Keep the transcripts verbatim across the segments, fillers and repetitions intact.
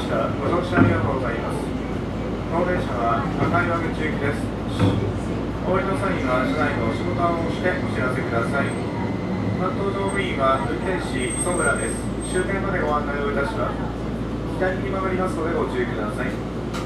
車、ご乗車ありがとうございます。この電車は赤岩口行きです。お降りの際には車内の押しボタンを押してお知らせください。担当乗務員は運転士磯村です。終点までご案内をいたします。左に曲がりますのでご注意ください。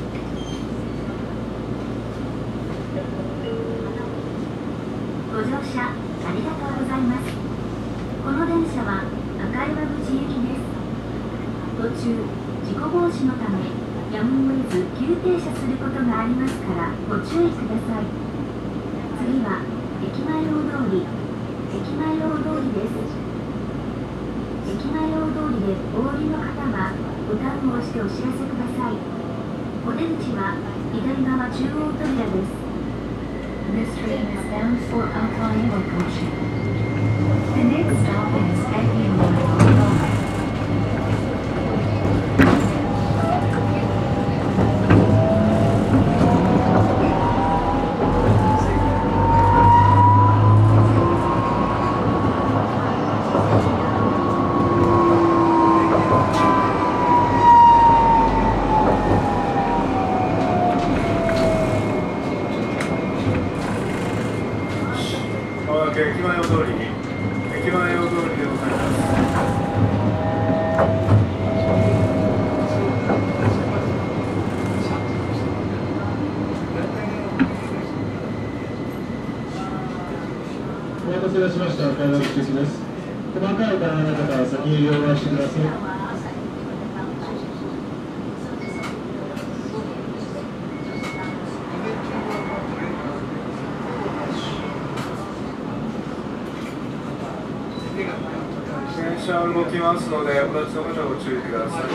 ご乗車ありがとうございます。この電車は赤岩口行きです。途中、事故防止のためやむを得ず急停車することがありますからご注意ください。次は駅前大通り、駅前大通りです。駅前大通りでお降りの方はボタンを押してお知らせください。お出口は左側中央扉です。This train is bound for Akawa Kochi. The next stop is Akihabara. 駅前大通り、駅前大通りでございます。 お待たせいたしました。赤岩口行きです。細かいお金の方は先に両替してください。 電車動きますので、お立ちの方ご注意ください。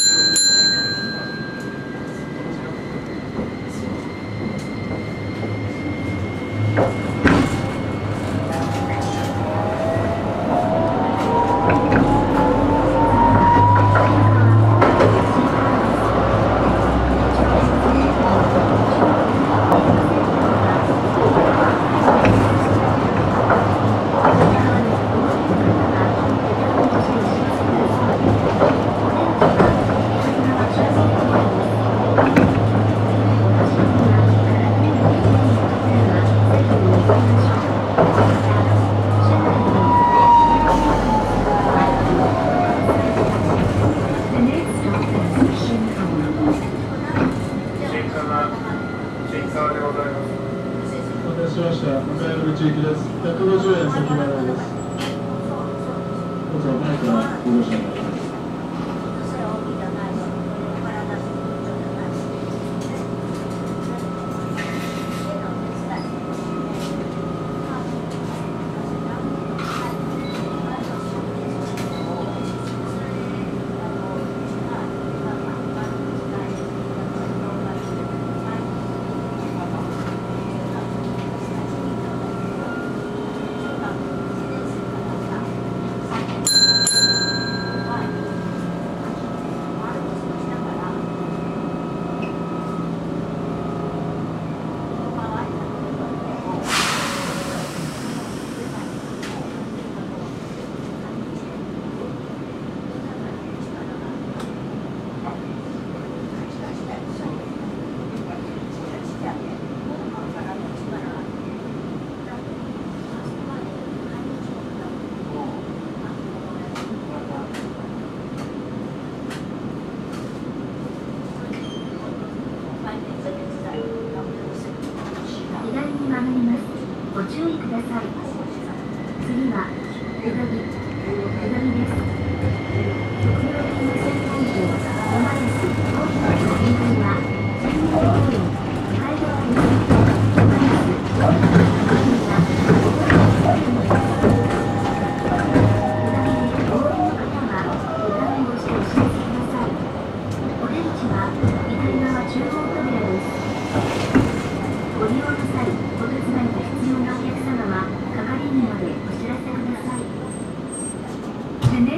しました赤岩口行きです。ひゃくごじゅうえん先払いです。どうぞ前からご乗車ください。 ご注意ください。次は下り、下りです。特用金線本線山安高飛の現在は千人公園海道線山安高飛の現在は下りでお降りの方はボタンを押してお知らせください。お出口は左側中央扉です。ご利用の際、お手伝いが必要なお客様は係員までお知らせください。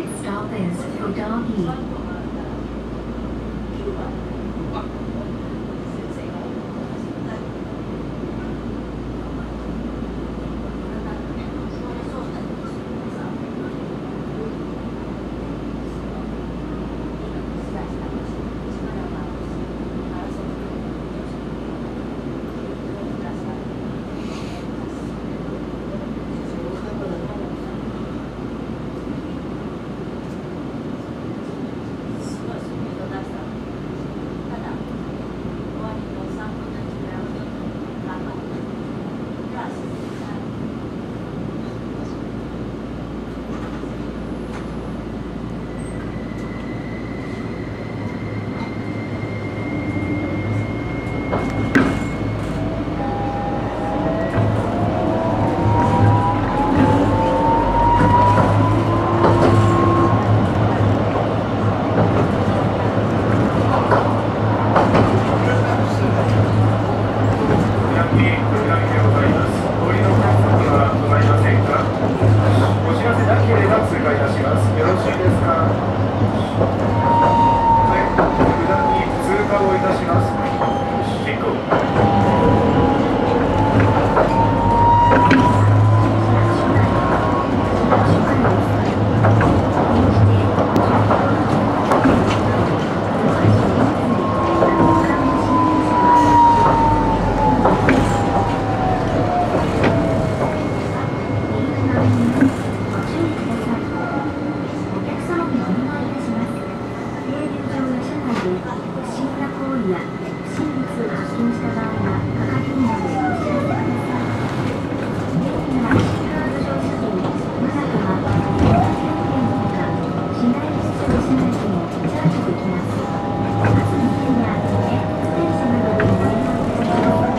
や不審物を発見した場合は係員までお知らせください。駅の アイシー カード乗車券、または年間キャンペーンのほか、市内出張しない券をチャージできます。バスの券や連結電車などでご利用いただけます。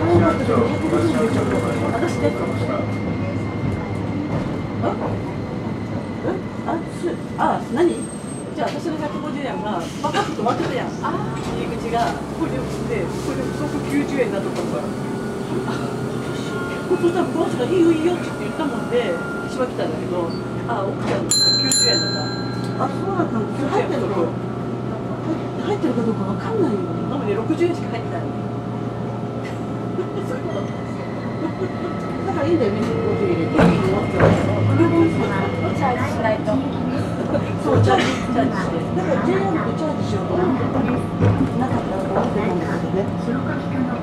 おあ、す、あ、何？じゃあ私のひゃくごじゅうえんがバカッと止まってたやん。ああ、入り口がこれでこれで不足きゅうじゅうえんだとかさ。そしたらこの人がいいよいいよって言ったもんで私は来たんだけど、あ、奥ちゃんきゅうじゅうえんだった。あ、そうだったの。入ってるか入ってるかどうかわかんないよ。なのでろくじゅうえんしか入ってない。そういうこと。だからいいんだよね。ごじゅう入れて。 この電車はチャージしないと。 そう、チャージ、チャージして。だから ジェイアール でチャージしようと思ってた。なかったら終わってたんだけどね。 消火器課の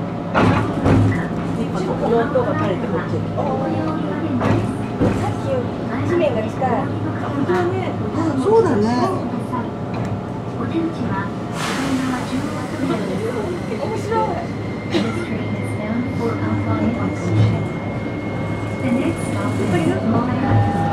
用途が垂れてこっち。 応用用電話です。 さっきより地面が近い。 本当だね。 そうだね。 お出口は左側中央扉です。 面白い。 This train is bound for Alpha Station. The next stop is Montreal.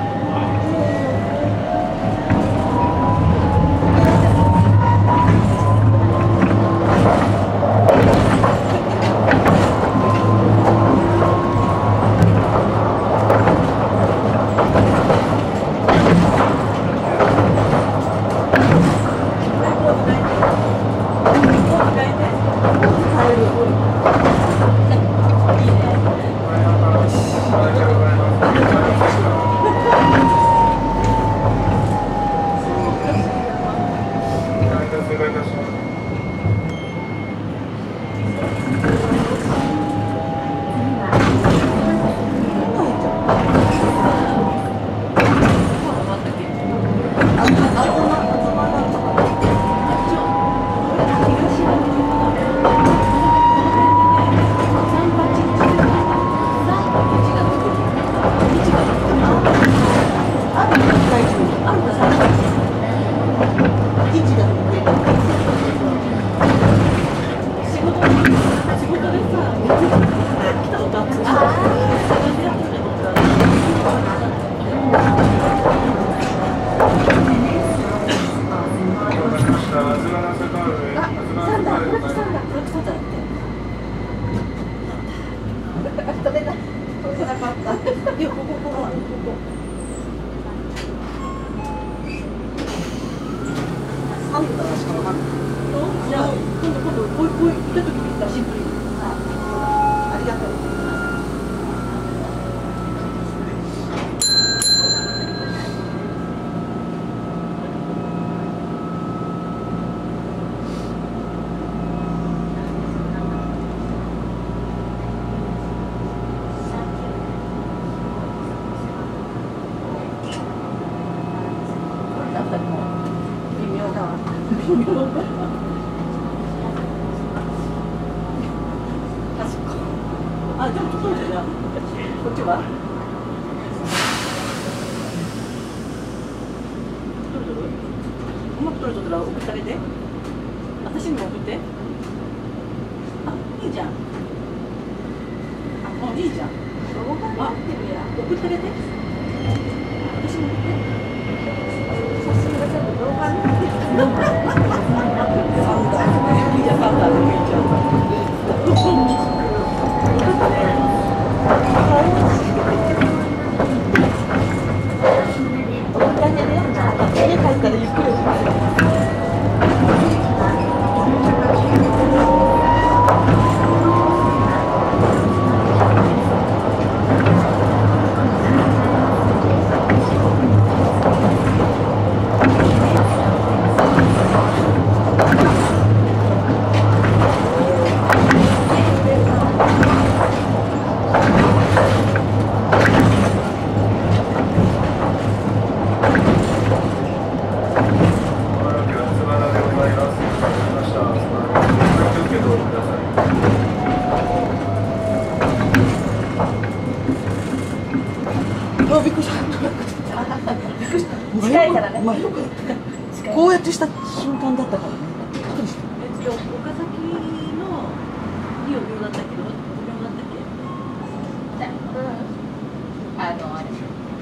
こうやってした瞬間だったからね。 えっと、岡崎のいいお病だったけど、お病だったっけ？うん。あの、あれ。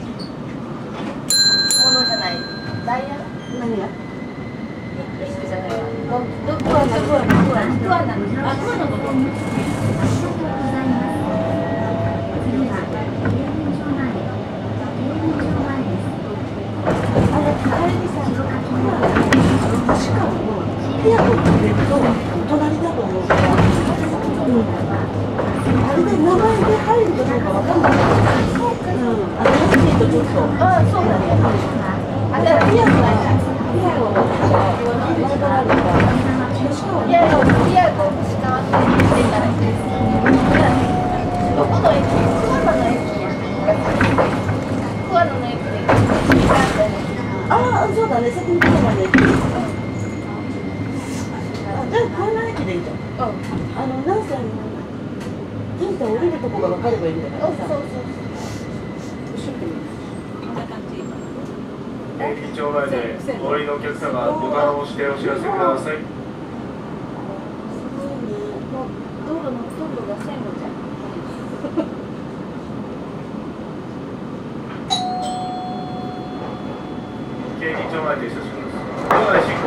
ものじゃない。ダイヤ。 何が？ リスクじゃないわ。ど、どこは、どこは、どこは、どこは、あ、どこのこと。 次は停留所前。停留所前です。 しかもエアコン入れると隣だと思うから、うん、あれで名前で入るかどうかわかんない。うん、新しいとちょっと。ああ、そうだね。あれピアノないじゃん。ピアノだから前からあるから。ピアノピアノしか出たらいいです。どこの駅？桑名の駅。桑名の駅で。ああ、そうだね。先に桑名の駅。じゃあ、桑名駅でいいじゃん。あの、何歳のジンタ降りるとこが分かればいいんだからさ。そうそうそう。一生懸命。こんな感じ。 駅長前でお降りのお客様、ボタンを押してお知らせください。 もう道路のほとんどが線路じゃん。 京浜町前停車します。場内進行。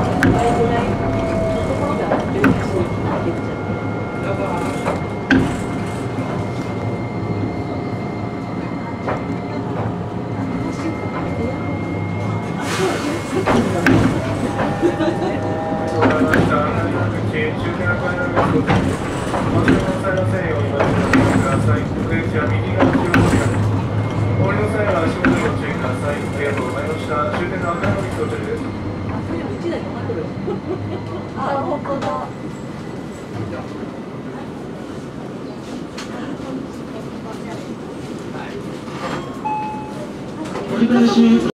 Thank you. 際は足元にご注意ください。ありがとうございました。終点の赤山に到着です。 あ、それも一台止まってる。あ、本当だ。 折り返し